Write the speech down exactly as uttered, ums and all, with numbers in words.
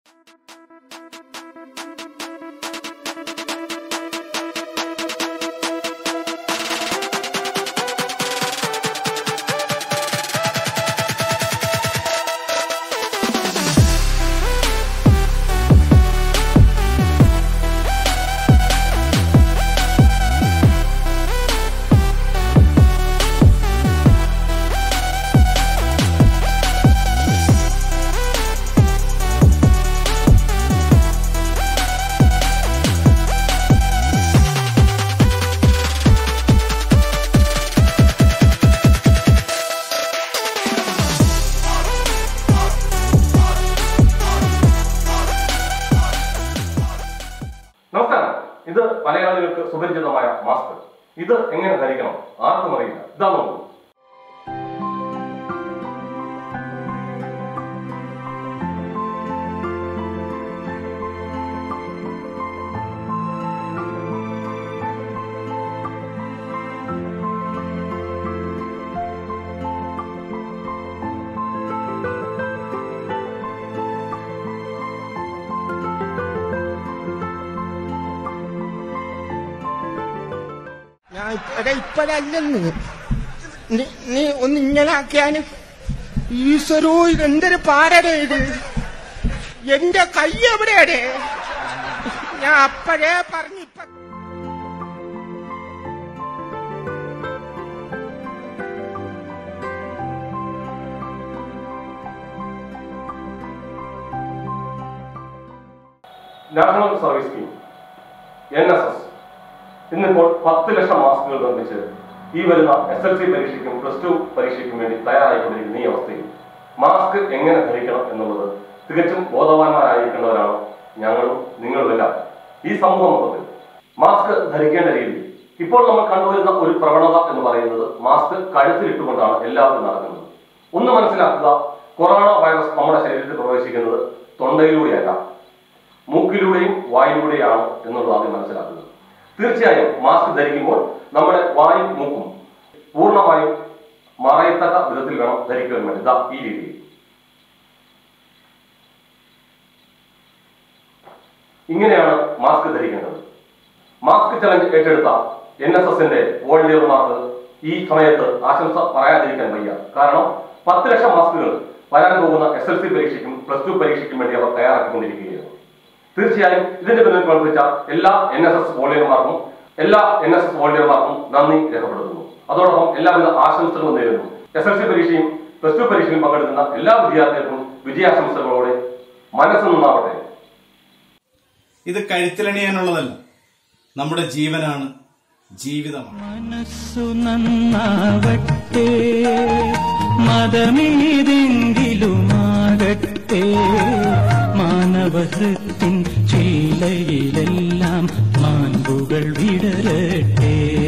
ഇത് മലയാളികൾക്ക് സുപരിചിതമായ മാസ്ക്. ഇത് എങ്ങനെ ധരിക്കണം ആർക്കും അറിയില്ല. ഇതാ നോക്കൂ. ഇപ്പഴല്ലെന്ന് നീ ഒന്ന് ഇങ്ങനെ ആക്കിയാന് ഈശ്വരോ ഇതെന്തൊരു പാരടേ ഇത്. എന്റെ കൈ എവിടെയാടേ? ഞാൻ അപ്പഴേ പറഞ്ഞു. ഇപ്പ national service scheme N S S ഇന്നിപ്പോൾ പത്ത് ലക്ഷം മാസ്കുകൾ നിർമ്മിച്ച് ഈ വരുന്ന എസ് എൽ സി പരീക്ഷയ്ക്കും പ്ലസ് ടു പരീക്ഷയ്ക്കും വേണ്ടി തയ്യാറായിക്കൊണ്ടിരിക്കുന്ന ഈ അവസ്ഥയിൽ മാസ്ക് എങ്ങനെ ധരിക്കണം എന്നുള്ളത് തികച്ചും ബോധവാന്മാരായിരിക്കേണ്ടവരാണ് ഞങ്ങളും നിങ്ങളുമെല്ലാം. ഈ സമൂഹ മൊത്തത്തിൽ മാസ്ക് ധരിക്കേണ്ട രീതി ഇപ്പോൾ നമ്മൾ കണ്ടുവരുന്ന ഒരു പ്രവണത എന്ന് പറയുന്നത് മാസ്ക് കഴുത്തിലിട്ടുകൊണ്ടാണ് എല്ലാവരും നടക്കുന്നത്. ഒന്ന് മനസ്സിലാക്കുക, കൊറോണ വൈറസ് നമ്മുടെ ശരീരത്തിൽ പ്രവേശിക്കുന്നത് തൊണ്ടയിലൂടെയല്ല, മൂക്കിലൂടെയും വായിലൂടെയാണ് എന്നുള്ളത് ആദ്യം മനസ്സിലാക്കുന്നത്. തീർച്ചയായും മാസ്ക് ധരിക്കുമ്പോൾ നമ്മുടെ വായും മൂക്കും പൂർണ്ണമായും മറയത്തക്ക വിധത്തിൽ വേണം ധരിക്കാൻ വേണ്ടി. ഇതാ ഈ രീതിയിൽ ഇങ്ങനെയാണ് മാസ്ക് ധരിക്കേണ്ടത്. മാസ്ക് ചലഞ്ച് ഏറ്റെടുത്ത എൻ എസ് എസിന്റെ വോളണ്ടിയർമാർക്ക് ഈ സമയത്ത് ആശംസ പറയാതിരിക്കാൻ വയ്യ. കാരണം പത്ത് ലക്ഷം മാസ്കുകൾ വരാൻ പോകുന്ന എസ് എൽ സി പരീക്ഷയ്ക്കും പ്ലസ് ടു പരീക്ഷയ്ക്കും വേണ്ടി അവർ തയ്യാറാക്കിക്കൊണ്ടിരിക്കുകയാണ്. തീർച്ചയായും ഇതിന്റെ പിന്നിൽ പ്രവർത്തിച്ച എല്ലാ എൻ എസ് എസ് വോളണ്ടിയർമാർക്കും എല്ലാ എൻ എസ് എസ് വോളണ്ടിയർമാർക്കും നന്ദി രേഖപ്പെടുത്തുന്നു. അതോടൊപ്പം എല്ലാവിധ ആശംസകളും നേരുന്നു. എസ് എൽ സി പരീക്ഷയും പ്ലസ് ടു പരീക്ഷയും പങ്കെടുക്കുന്ന എല്ലാ വിദ്യാർത്ഥികൾക്കും വിജയാശംസകളോടെ മനസ്സ് നന്നാവട്ടെ. ഇത് കഴുത്തിലണിയാനുള്ളതല്ല, നമ്മുടെ ജീവനാണ്, ജീവിതമാണ്. മനസ്സു നന്നാവട്ടെ, മതമേതെങ്കിലുമാകട്ടെ, മാനവഹൃത്തിൻ ശീലയിലെല്ലാം മാൻപുകൾ വിടരട്ടെ.